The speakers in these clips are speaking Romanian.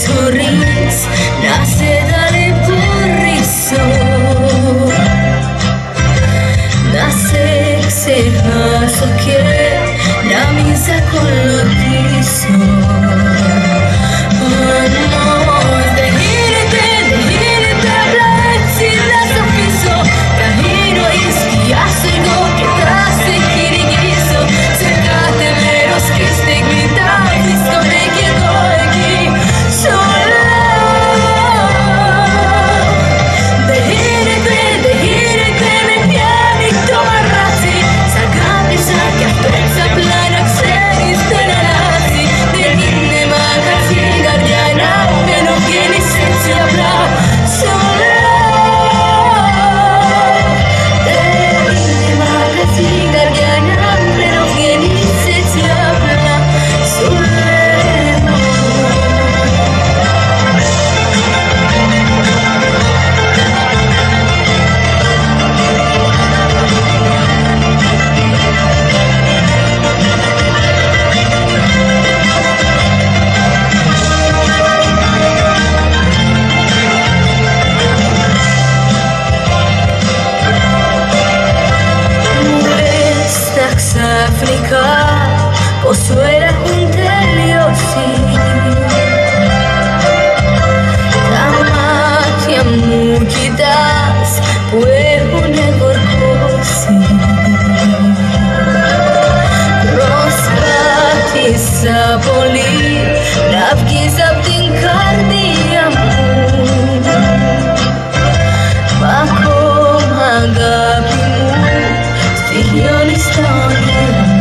sorriso nasce dalle porriso, nasce se caso che la misa con lo diso. Πόσο έχουν τελειώσει τα μάτια μου, κοιτάς που έχουνε βορκώσει. Προσπάθησα πολύ να βγεις απ' την καρδία μου, μα ακόμα αγάπη μου στοιχειώνεις τα όνειρα μου.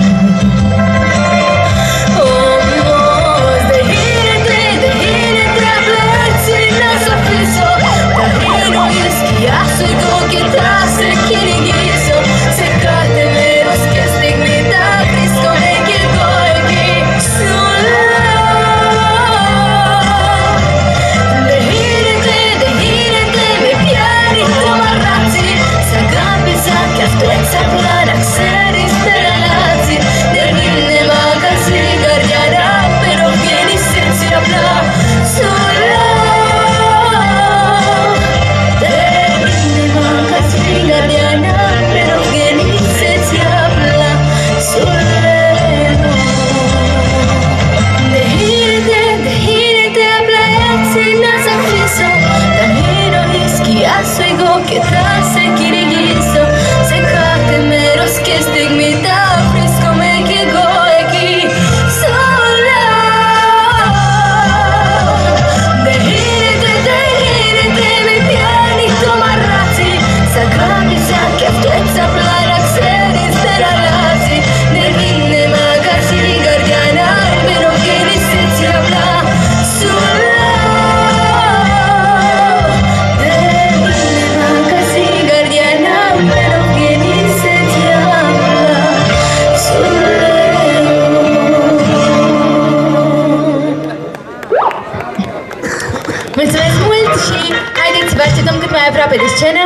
Mulțumesc mult și haideți să vă așteptăm cât mai aproape de scenă.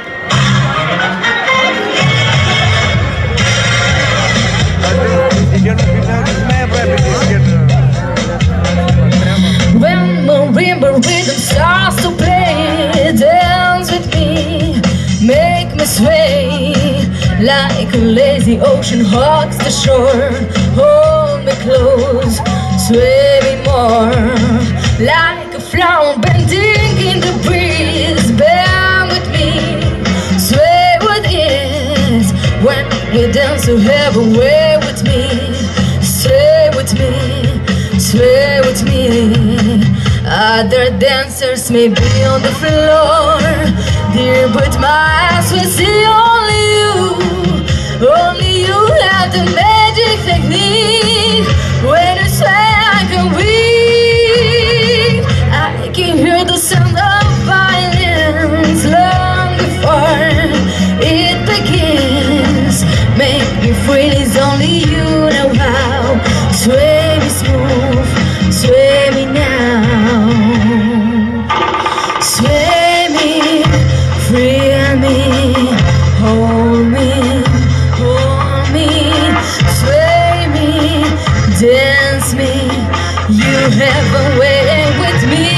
When marimba rhythm starts to play, dance with me, make me sway, like a lazy ocean hugs the shore. Hold me close, sway me more, like a flower bending in the breeze. Bend with me, sway with ease, when we dance to have a way with me. Sway with me, sway with me. Other dancers may be on the floor, dear, but my eyes will see only you. Only you have the magic technique. When you sway I can weep, I can hear the sound of violence long before it begins. Make me free, it's only you know how. Sway me smooth, sway me now. Sway me, free me, hold me, sway me, dance me. You have a way with me.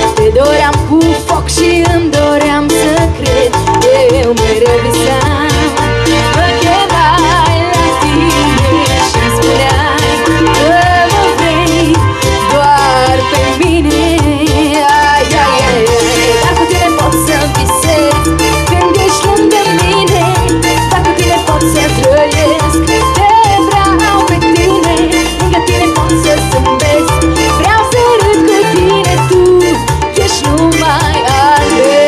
Te doream cu foc și îmi doream să cred. Eu mereu visam, mă chemai la tine și-mi spuneai că mă vrei doar pe mine. Ai, ai, ai, ai. Dar cu tine pot să visez când ești lângă mine. Dar cu tine pot să trăiesc, te vreau pe tine. Lângă tine pot să zâmbesc, vreau să râd cu tine. Tu ești numai al meu.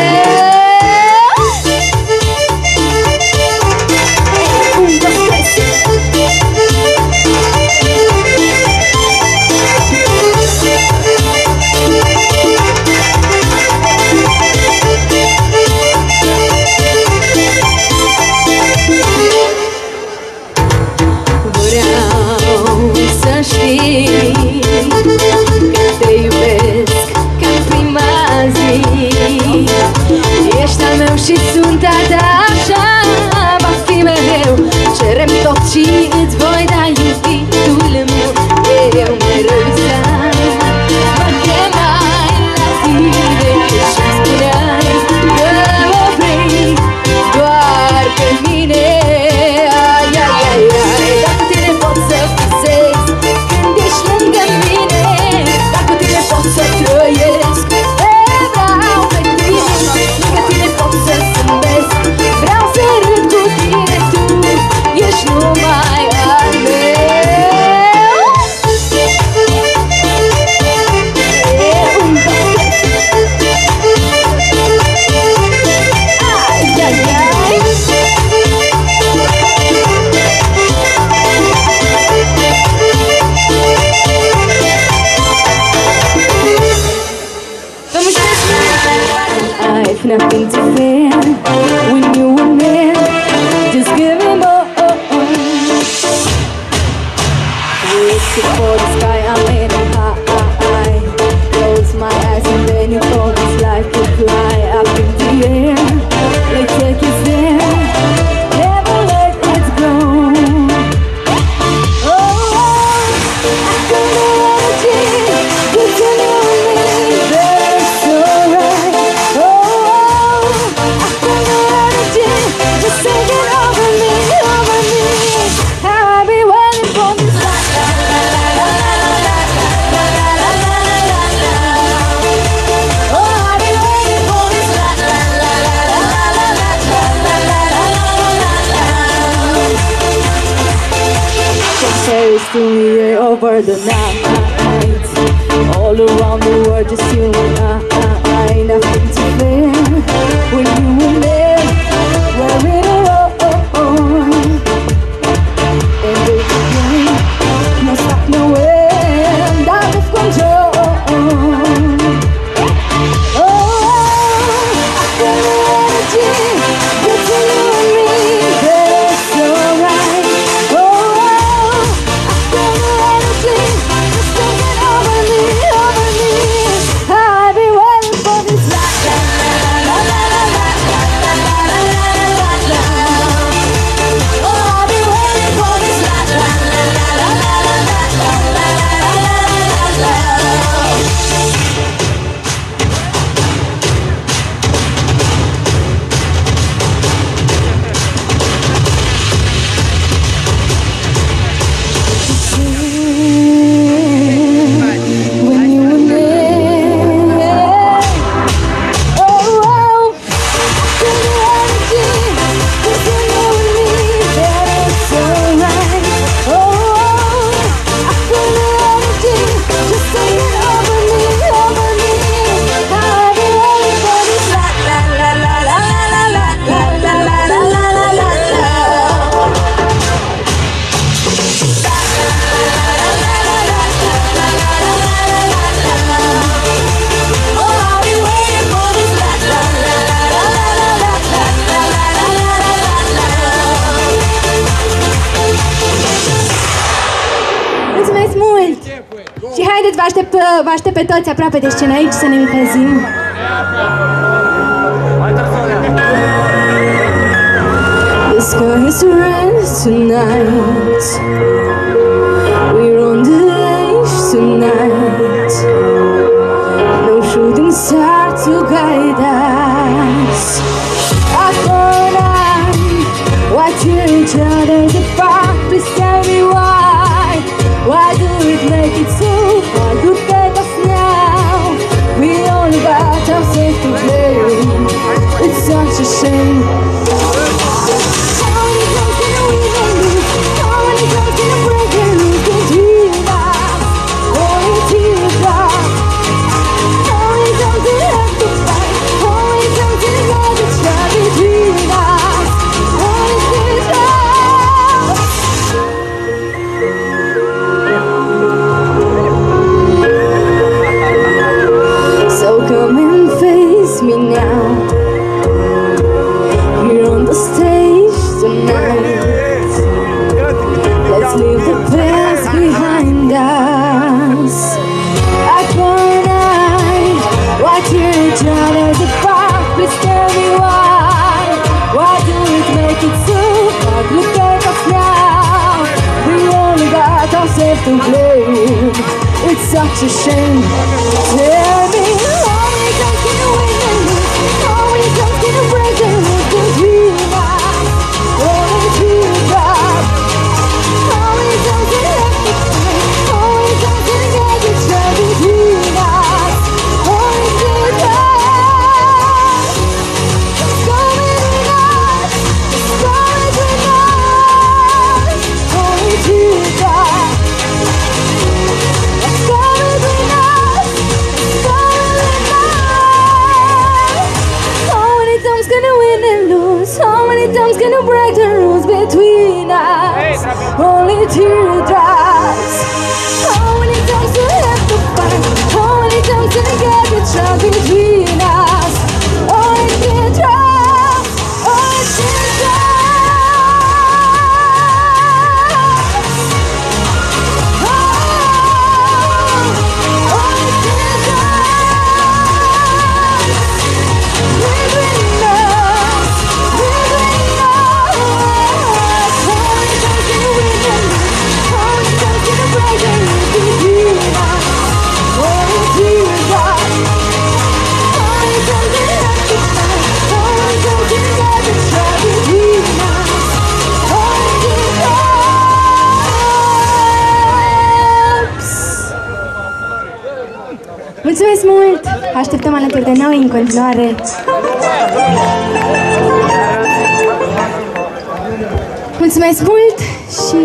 Vreau să știi că te iubesc ca în prima zi. Ești al meu și sunt a ta, așa va fi mereu. Cerem tot și îți voi da iubitul meu. Eu mereu visam, mă chemai la tine și-mi spuneai că mă vrei doar pe mine. Ai, ai, ai, ai. Dar cu tine pot să visez când ești lângă mine. Dar cu tine pot să trăiesc, te vreau pe tine. Lângă tine pot să zâmbesc, vreau să râd cu tine. Tu ești numai al meu. Ai, ai, ai. I've nothing to fear when you were near. Just give me more. Waiting for the sky, I'm aiming high. Close my eyes and then you fall just like a fly up in the air. Let's take it there, never let it go. Oh, I feel the energy within me, that's so right. Oh, I feel the energy just taking over me, over me. How I've been waiting for this. Oh, I've been waiting for this. Chase to me over the night. All around the world, just you and I. Nothing to fear when you were there. We're in a row. And baby, no stop, no end, out of control. Oh, I feel the energy between you and me, that's so right. Oh, I feel the energy just taking over me, over me. I've been waiting for this. La la la la la la la la la la la. Oh, I've been waiting for this. La la la la la la la la la la la. When you were there, oh, I feel the energy between you and me, that is so right. Oh, I feel the energy just taking over me, over me. I've been waiting for this. La la la la la la la la la la la la la la. Mulțumesc mult! Și haideți, vă aștept pe toți aproape de scenă aici să ne încălzim. The sky is red tonight. We're on the edge tonight. No shooting start to guide us. Upon watching each other's apart, please tell me why. Why do we make it so? Why you take us now? We only got ourselves to blame. It's such a shame. How many times can we lose? How many times can we break and lose between us? Only teardrops. How many times do we have to fight? How many times do we have to try between us? Only teardrops. So come and face me now. We're on the stage tonight. Let's leave the past behind us. Upon night, watching each other's apart. Please tell me why. Why do we make it so hard? Look at us now. We only got ourselves to blame. It's such a shame. Tell me, how many times can you win and lose? How many times can you break and lose between us? Only teardrops. How many times do you have to fight? How many times do you have to try between us? Only teardrops. Go with us. Go with us. Only teardrops. Go with us. Go with us. How many times can you win and lose? How many times can you break the rules between us? Only teardrops. How many times do we have to fight? How many times do we get the chance between us? Only teardrops. Only teardrops. Oh, only teardrops. Between us. Between us. How many times can you win and lose? How many times can you break and lose between us? Only teardrops. How many times do you have to fight? How many times do you have to try between us? Only teardrops. Mulțumesc mult! Așteptăm alături de noi în continuare. Mulțumesc mult și...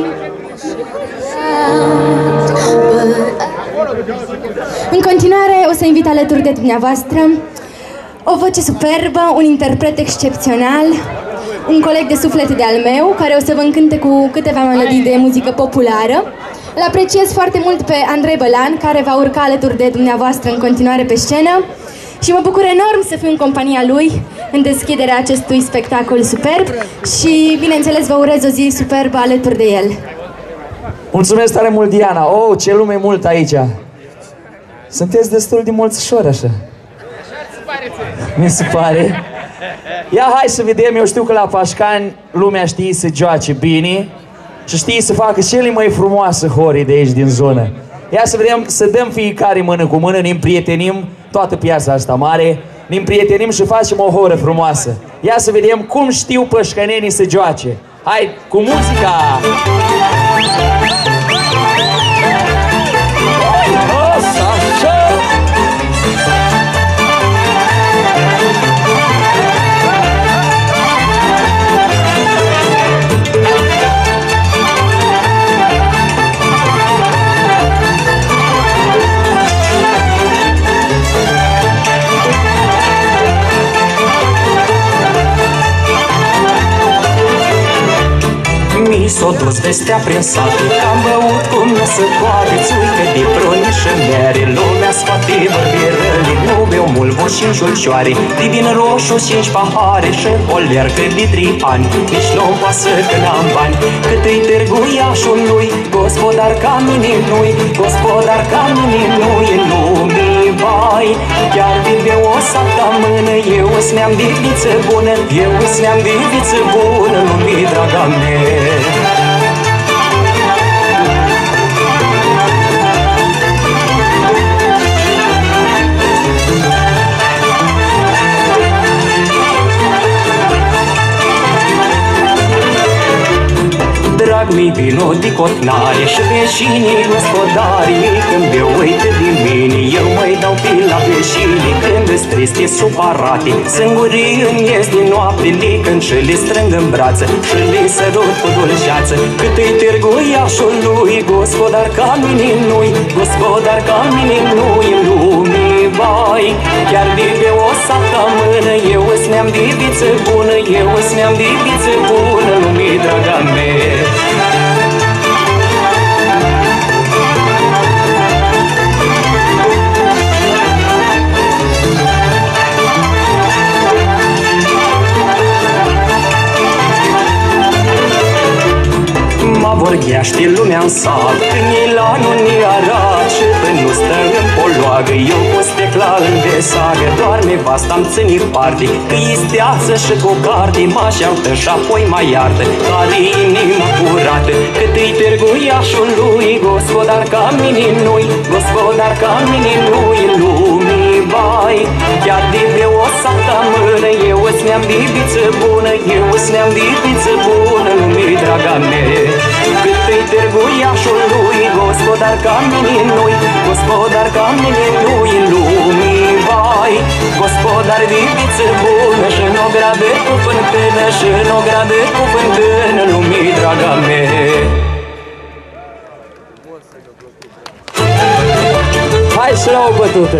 În continuare o să invit alături de dumneavoastră o voce superbă, un interpret excepțional, un coleg de suflet de-al meu, care o să vă încânte cu câteva melodii de muzică populară. Îl apreciez foarte mult pe Andrei Bălan, care va urca alături de dumneavoastră în continuare pe scenă și mă bucur enorm să fiu în compania lui în deschiderea acestui spectacol superb și, bineînțeles, vă urez o zi superbă alături de el. Mulțumesc tare mult, Diana! Oh, ce lume mult aici! Sunteți destul de mulțișori, așa. Mi se pare. Ia, hai să vedem, eu știu că la Pașcani lumea știe să joace bine și știe să facă cele mai frumoase horii de aici din zonă. Ia să vedem, să dăm fiecare mână cu mână, ne împrietenim toată piața asta mare, ne împrietenim și facem o horă frumoasă. Ia să vedem cum știu pășcănenii să joace. Hai, cu muzica! Mi s-o dus vestea prin sat, că am băut cum nu se poate. Țuică de pruni și mere, lumea scoate bărbierăli. Nu beau mult voci și julcioare, de vin roșu și-nci pahare și o lercă de 3 ani. Nici nu-mi pasă că n-am bani, cât-i târguiașului. Gospodar ca mine nu-i, gospodar ca mine nu-i în lumii vai. Chiar de o săptămână, eu-s neam de viță bună, eu-s neam de viță bună, lumii draga mea. mi vino di cotnare și vecinii gospodarii când eu uită din mine, eu mai dau pe la vecinii când-s triste, supărate, singurii în ies din noapte, când și le strâng în brațe și le sărut cu dulceață. Cât-i târguiașul lui, gospodar ca mine nu-i, gospodar ca mine nu-i în lumii, vai. Chiar de o săptămână eu îs neam de viță bună, eu îs neam de viță bună, lumii, draga mea. Mă vorghește lumea în sat când e la nu-ni arat și când nu stă în poloagă, eu cu sticla în desagă, doarme vasta-mi ține parte, că e steață și cu carte, mă așeaptă și apoi mă iartă, care inima curată, cât-i târguiașul lui, gospodar ca mine nu-i, gospodar ca mine nu-i în lumii, vai. Chiar de pe o săptămână eu îs neam de viță bună, eu îs neam de viță bună, lumii, draga mea. Cât-i târguiașul lui, gospodar ca mine nu-i, gospodar ca mine nu-i în lumii, vai. Gospodar de viță bună și n-o grabă cu fântână, și n-o grabă cu fântână, lumii, draga mea. Hai și la o bătută.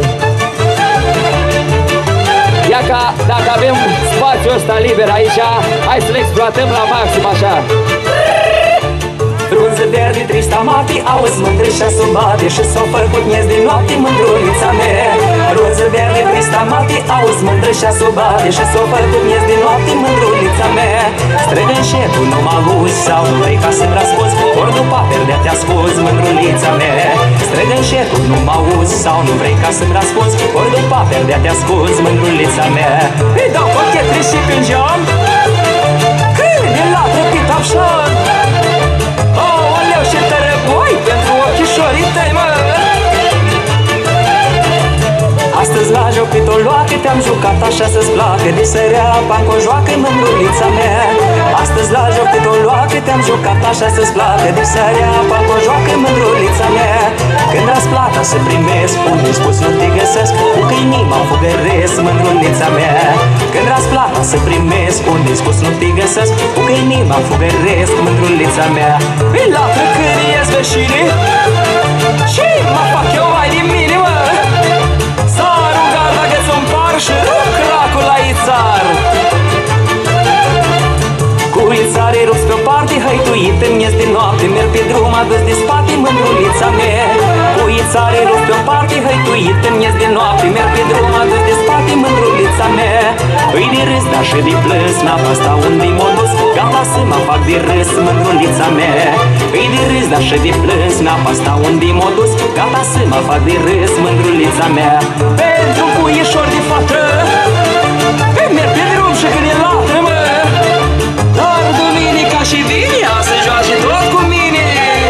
Ia ca dacă avem spațiul ăsta liber aici, hai să-l exploatăm la maxim așa. Frunză verde, trista mati, auzi mândră și-a subate și s-o făcut miez din noapte mândrulița mea. Frunză verde, trista mati, auzi mândră și-a subate și s-o făcut miez din noapte mândrulița mea. Strigă înșetul, nu mă auzi sau nu vrei ca să-mi răspunzi, ori după perdea te asculți, mândrulița mea. Strigă înșetul, nu mă auzi sau nu vrei ca să-mi răspunzi, ori după perdea te asculți, mândrulița mea. Îi dau cochetri și când geam, când de latră pe tapșan. Aoleu, și tărăboi pentru ochișorii tăi, mă! Astăzi la joc cât o loacă te-am jucat așa să-ți placă, de sărea apa-n joacă mândrulița mea. Astăzi la joc cât o loacă te-am jucat așa să-ți placă, de sărea apa-n joacă mândrulița mea. Când răsplata să primesc, unde-i spus nu te găsesc, cu că inima fugăresc, mândrulița mea. Când răsplata să primesc, unde-i spus nu te găsesc, cu că inima fugăresc, mândrulița mea. Îi latră când ies veșine și mă fac eu mai din mine, mă. S-a rugat dacă-ți împar și rup cracul la ițar. Cu ițarii rups pe-o parte, hăituit în miez de noapte, merg pe drum adus de spate, mândrulița mea. Cu ițarii rups pe-o parte, hăituit în miez de noapte, merg pe drum adus de spate, mândrulița mea. Îi de râs, dar și de plâns, n-am asta unde-i m-o dus, gata să mă fac de râs, mândrulița mea. Îi de râs, dar și de plâns, n-am asta unde-i m-o dus, gata să mă fac de râs, mândrulița mea. Pentru puișor de fată, merg pe drum și când e latră, mă. Dar duminica și vinia se joace tot cu mine.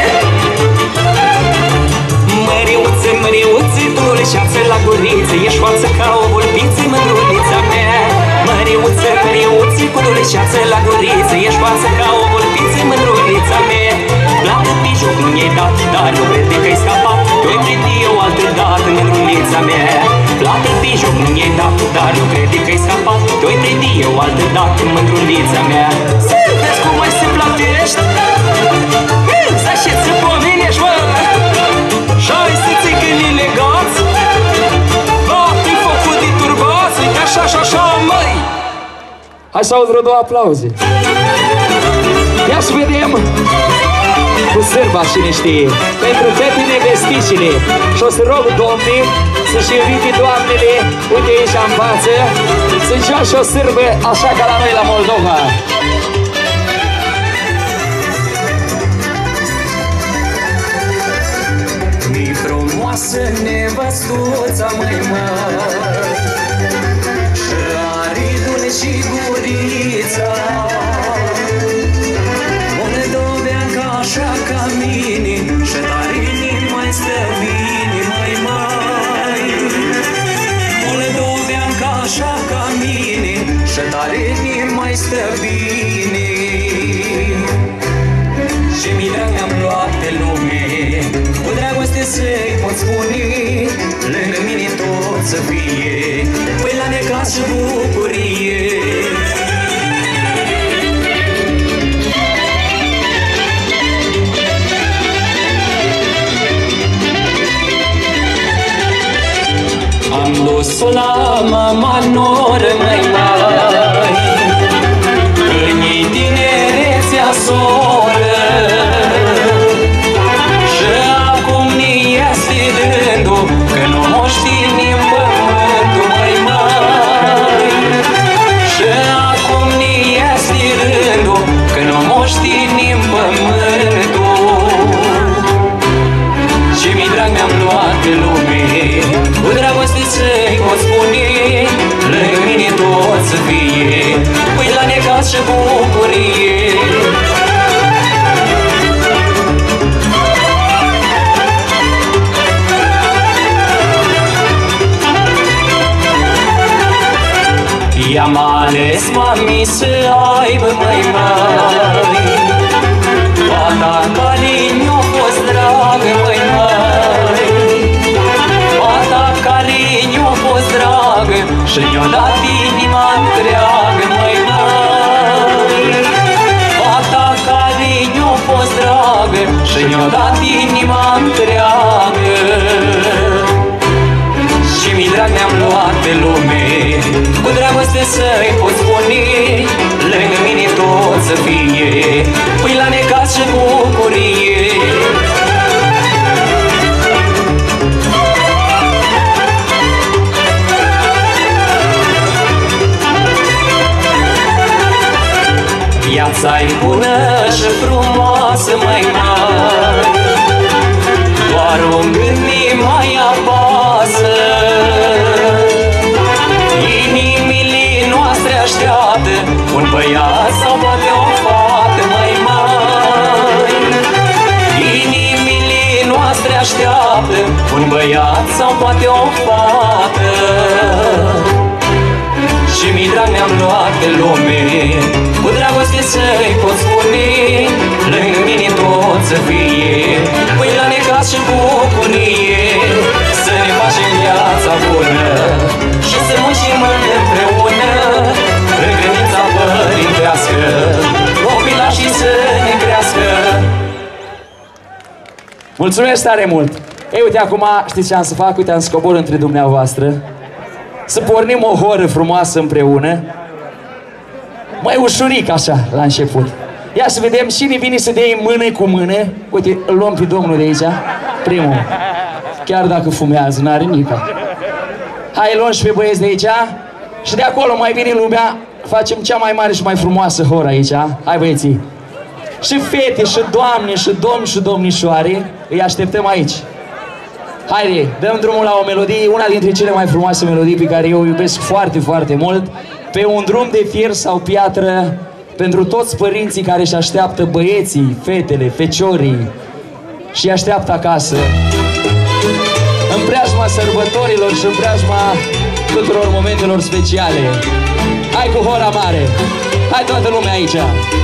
Măriuță, măriuță, dulceață la guriță, ești față ca o vulpiță, mândrulița mea. Măriuță, măriuță, cu dulceață la guriță, ești față ca o vulpiță, mândrulița mea. Plată pe joc nu i-ai dat, dar eu cred că-i scapat, tu-i prinde eu altă dată, mândrulița mea. Plată pe joc nu i-ai dat, dar eu cred că-i scapat, tu-i prinde eu altă dată, mândrulița mea. Să vezi cum mai se plătești, să așeți să pomenești, mă. Și-ai să ții când eleganți, te-i făcut de turbați, uite așa și așa, măi. Hai să aud vreo două aplauze. Ia să vedem cu sârba, cine știe, pentru fetele vesticile. Și o să rog domnii să-și invite doamnele, uite aici în față, să joace o sârbă așa ca la noi la Moldova. Mi frumoasă nevăstuța, măi, mă, și are dulce gurița. Moldoveanca așa ca mine și tare mai stă bine, măi, măi. Moldoveanca așa ca mine și tare mai stă bine. Și toate lume. Cu dragoste să-i pot spune, lângă mine tot să fie, păi la necaz și bucurie. Am dus-o la mama noră, măi, în ei tinerețea soră, și acum ni este dându că nu moștinim pământul, măi, și acum ni este rândul că nu moștinim pământul. Și mi drag mi-am luat pe lume, cu dragoste să-i pot spune, lângă mine tot să fie, păi la necaz și bucurie. I-am ales mami să aibă, măi, fata care mi-a fost dragă, măi, fata care mi-a fost dragă și mi-a dat inima întreagă, măi, fata care mi-a fost dragă și mi-a dat inima întreagă. Și mi drag mi-am luat pe lume, cu dragoste să-i pot spune, lângă mine tot să fie, păi la necaz și bucurie. Viața-i bună și frumoasă, măi, doar un gând mai apasă. Inimile noastre așteaptă un băiat sau poate o fată, măi, inimile noastre așteaptă un băiat sau poate o fată. Și mi drag mi-am luat pe lume, cu dragoste să-i pot spune, lângă mine tot să fie, păi la necaz și bucurie. Să ne facem viața bună și să muncim împreună, în grădința părintească, copilașii să ne crească. Mulțumesc tare mult! Ei, uite, acum știți ce am să fac? Uite, am să cobor între dumneavoastră, să pornim o horă frumoasă împreună, mai ușuric așa, la început. Ia să vedem cine vine să dea mână cu mână. Uite, îl luăm pe domnul de aici, primul. Chiar dacă fumează, n-are nică. Hai, luăm și pe băieți de aici. Și de acolo mai vine lumea. Facem cea mai mare și mai frumoasă horă aici. Hai, băieții. Și fete, și doamne, și domni, și domnișoare, îi așteptăm aici. Haide, dăm drumul la o melodie, una dintre cele mai frumoase melodii pe care eu o iubesc foarte, foarte mult. Pe un drum de fier sau piatră, pentru toți părinții care își așteaptă băieții, fetele, feciorii și îi așteaptă acasă. În preajma sărbătorilor și în preajma tuturor momentelor speciale. Hai cu hora mare! Hai toată lumea aici!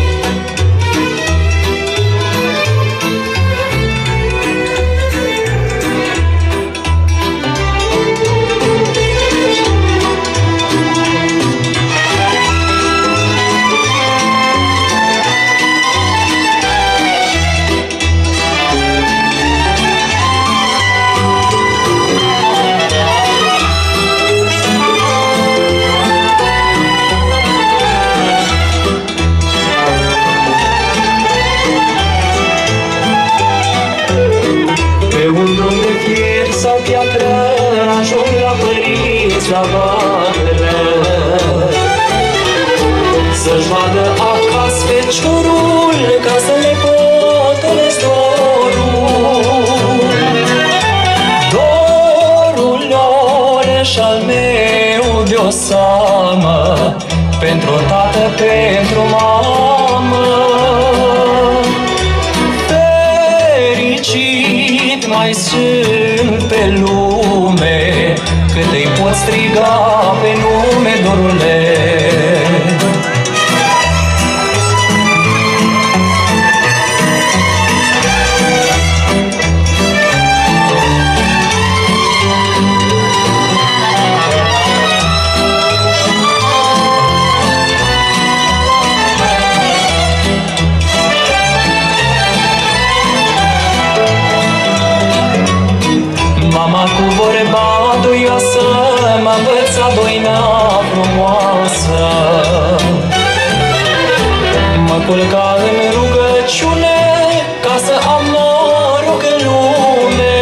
Ajung la părinți la vară, să-și vadă acasă feciorul, ca să le potolesc dorul. Dorul lor și al meu de-o seamă, pentru tată, pentru mamă. Fericit mai sunt pe lume, cât îi pot striga pe nume, dorule. frumoasă. Mă culca în rugăciune ca să am noroc în lume.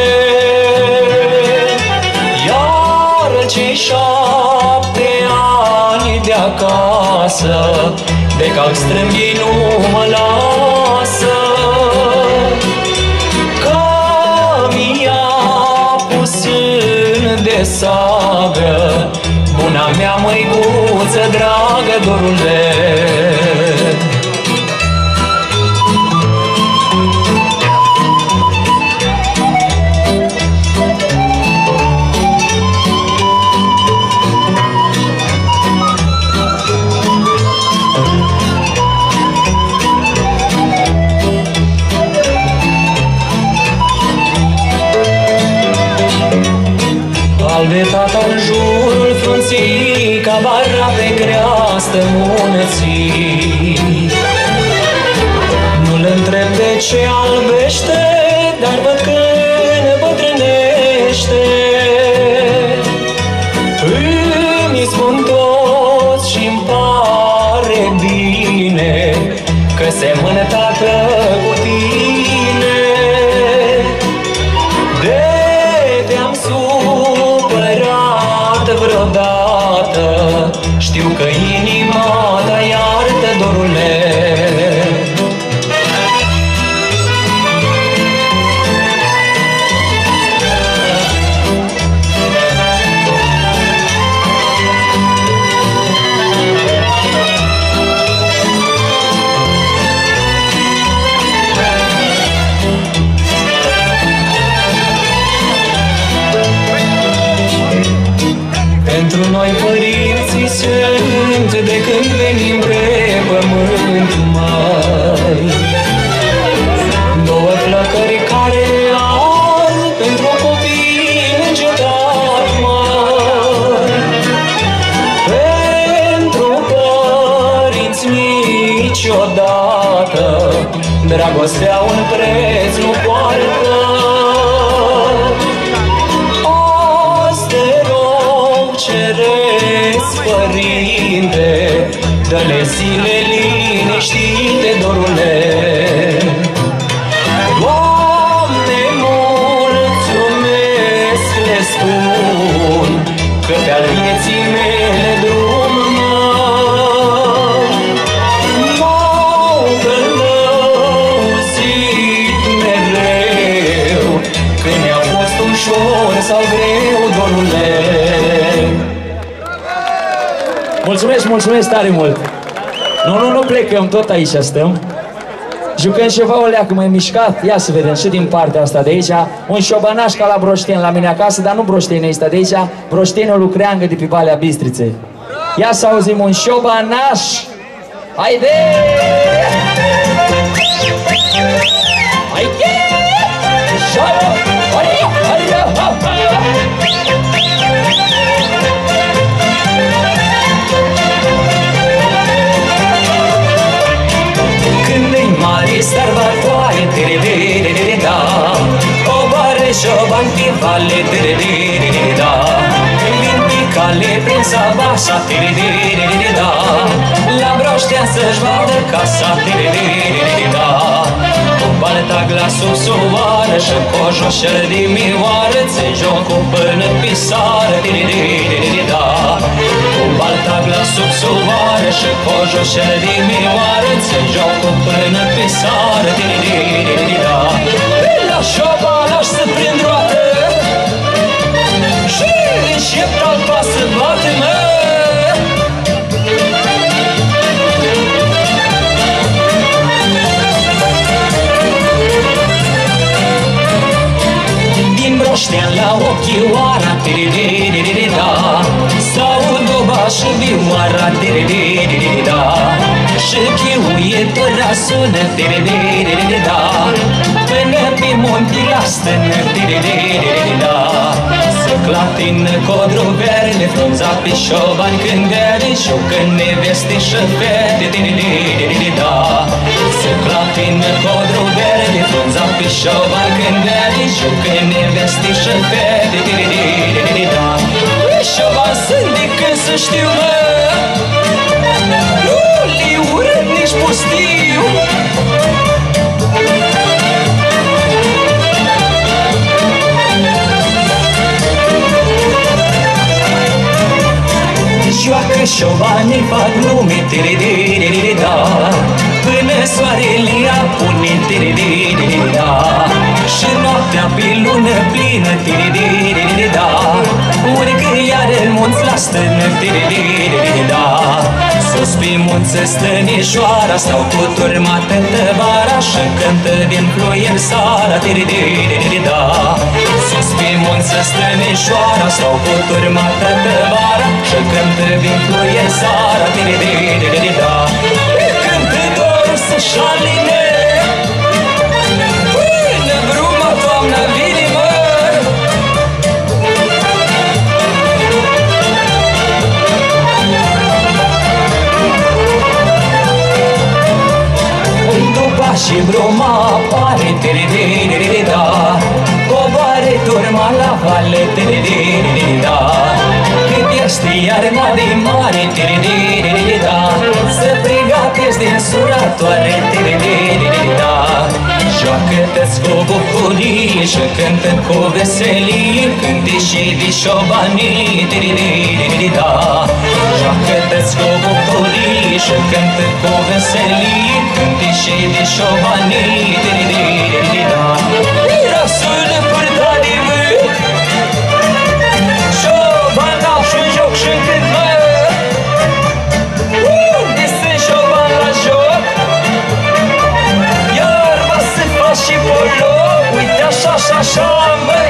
Iar cei 7 ani de acasă, de calc strâmb ei nu mă lasă. Că mi-a pus în de sagră buna mea măicuță dragă, dorule. Albe tata în jurul frunții, ca barra pe creastă munății. Nu-l întreb de ce albește, dar văd că îmbătrânește. Îmi spun toți și-mi pare bine că semănă tată cu tine. De te-am supărat vreodată, știu că inima ta iartă, dorule. Pentru noi părinții sunt de când venim pe pământ, mai două flăcări care au pentru copii încetat, mai pentru părinți niciodată dragostea un preț nu poartă. Ceresc, Părinte, dă-le zile liniștite, dorule. Doamne, mulțumesc, le spun, că pe-al vieții mele drum m-au călăuzit mereu, când mi-a fost ușor sau greu, dorule. Mulțumesc, mulțumesc tare mult! Nu plecăm, tot aici stăm. Jucăm ceva o leacă mai mișcat. Ia să vedem și din partea asta de aici. Un șobănaș ca la Broșten la mine acasă, dar nu Broștenul ăsta de aici, Broștenul Lucreangă de pe Valea Bistriței. Ia să auzim un șobănaș! Haide! Haide! Șoară! Haide! Haide! Mare sărbătoare, da, o bară șoban pe vale, da, vin pe cale prin Sabașa, da, la Broștea să-și vadă casa, da, cu balta glasul soară și cojoșel de mioară, țin jocul până pe sară, da, cu balta glasul soară și cojoșel de mioară, țin jocul până pe sară, da, la șobanaș să prind roată și încep talpa să bate, mă. Broștean la Ochioara, da, sau Doba și Vioara, da, și chiuie tăra sună, da, până pe munte la stână, da, să clatină codru verde, frunza pe șoban cândere, șucă neveste și fete, da, să clatină codru verde, frunza pe șoban cândere, șucă neveste și fete, da, șoban sunt de când să știu, mă. Nu li urât nici pustiu. Joacă șobanii, fac glume, tiri-diri-diri-da, până soarele apune, tiri-diri-diri-da, și noaptea pe lună plină, tiri-diri-diri-da, urcă iar în munți la stână, tiri-diri-diri-da. Sus pe munță stănișoara, stau cu turmată tăvara și cântă din ploier sara, tiri-diri-diri-da. Sus pe munță stănișoara, stau cu turmată tăvara și cântă din ploier sara, tiri-diri-diri-da. Cântă dorul să-și aline, până bruma toamna vine, mă. Și bruma apare, tiri-diri-diri-da, coboare turma la vale, tiri-diri-diri-da, cât este iarna de mare, tiri-diri-diri-da, să pregătești din suratoare, tiri-diri-diri-da. Joacă-te-ți cu bucurie și cântă cu veselie, cânti și de șobanii, tiri-diri-diri-da. Joacă-te-ți cu bucurie și cântă cu veselie, cânti și de șobanii, tiri-diri-diri-da. Mirasul purta de vânt, șobanașul joc și cânt, mă. Unde sunt șoban la joc? Iarba se fac și polo, uite așa și așa, măi.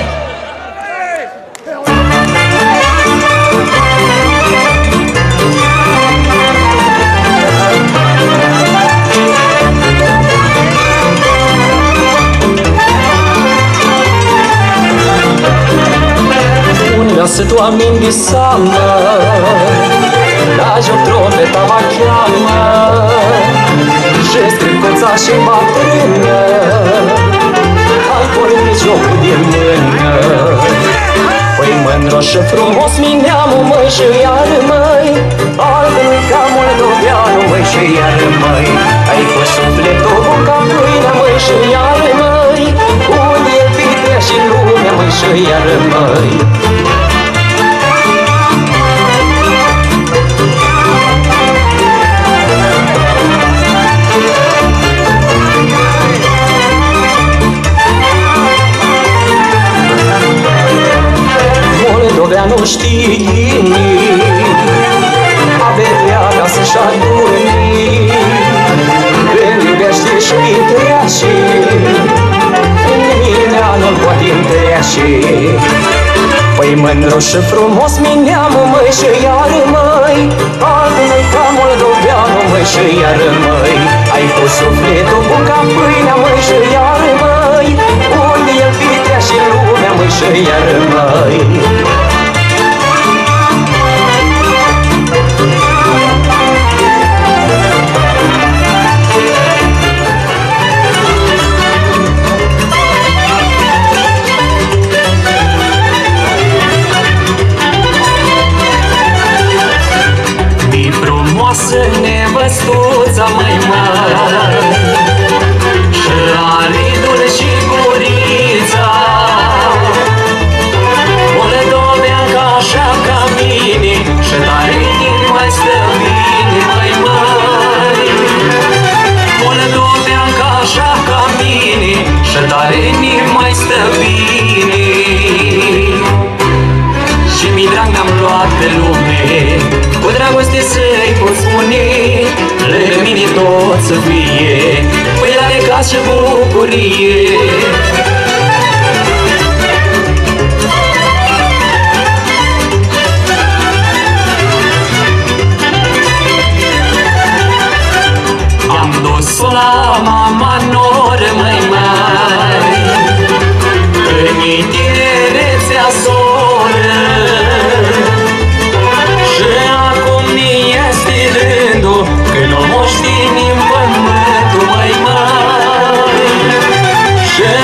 Sunt oameni de seamă, la joc trompeta mă cheamă, și strâmcoța și bătrână, hai porni jocul de mână. Păi mândru și frumos mi-neamul, măi, și iar, măi, altă-i ca moldoveanu, măi, și iar, măi, ai cu sufletul ca pâină, măi, și iar, măi, unde e vitea și lumea, măi, și iar, măi. Moldoveanu știe inimi, averea ca să-și aduni, când iubește și trece, nimeni nu-l poate întrece. Păi mândru și frumos mi-neamul, măi, și iar, măi, altă-i ca moldoveanu, măi, și iar, măi, ai pus sufletul bun ca pâinea, măi, și iar, măi, unde e vitea și lumea, măi, și iar, măi. Nevăstuța, măi, măi, și aridul și gurița, moldoveanca așa ca mine, și tare mai stă bine, măi, măi. Moldoveanca așa ca mine, și tare mai stă bine. Și mi drag mi-am luat pe lume, cu dragoste să-i pot spune, lângă mine tot să fie, păi la necaz și bucurie. Am dus-o la mama noră, măi, măi, în tinerețea soră, și acum ni este rândul când o moștenim pământul, măi, măi, și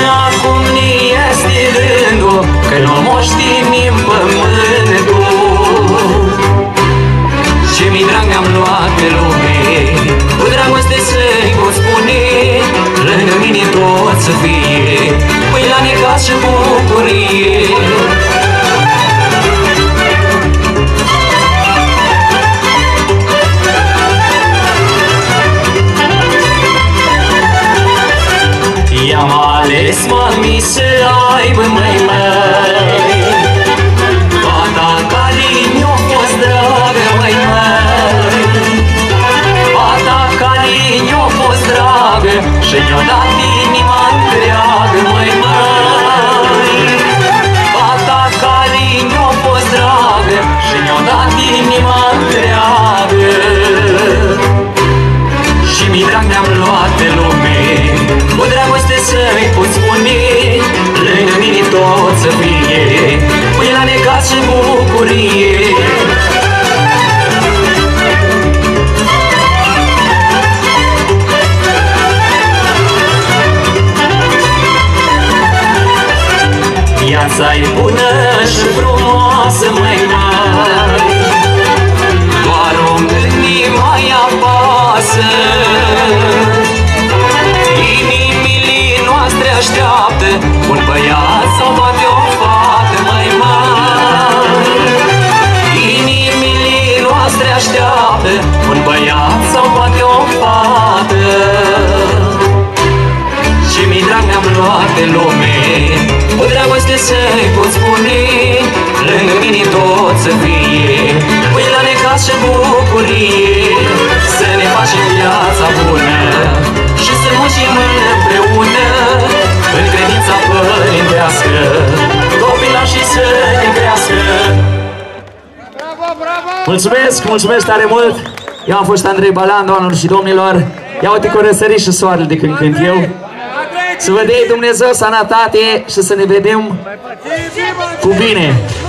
pe lume. Cu dragoste să-i pot spune, lângă mine tot să fie, păi la necaz și bucurie. I-am ales, mami, să aibă măi măi fata care mi-a fost dragă, măi măi, fata care mi-a fost dragă și mi-a dat inima întreagă, măi măi, fata care mi-a fost dragă și mi-a dat inima întreagă. Și mi drag ne-am luat pe lume, cu dragoste să-i pot spune, lângă mine tot să fie, păi la necaz și bucurie. Viața-i bună și frumoasă, măi măi, doar o gândire mai apasă. Inimile noastre așteaptă un băiat sau poate o fată, măi măi. Inimile noastre așteaptă un băiat sau poate o fată. Și mi drag ne-am luat de lume, cu dragoste să-i pot spune, lângă mine tot să fie, păi la necaz și bucurie. Să ne facem viața bună și să muncim împreună, în credința părintească, copilașii să ne crească. Mulțumesc, mulțumesc tare mult! Eu am fost Andrei Balan, doamnelor și domnilor. Ia uite că răsărit și soarele de când cânt eu. Să vă dea Dumnezeu sănătate și să ne vedem cu bine!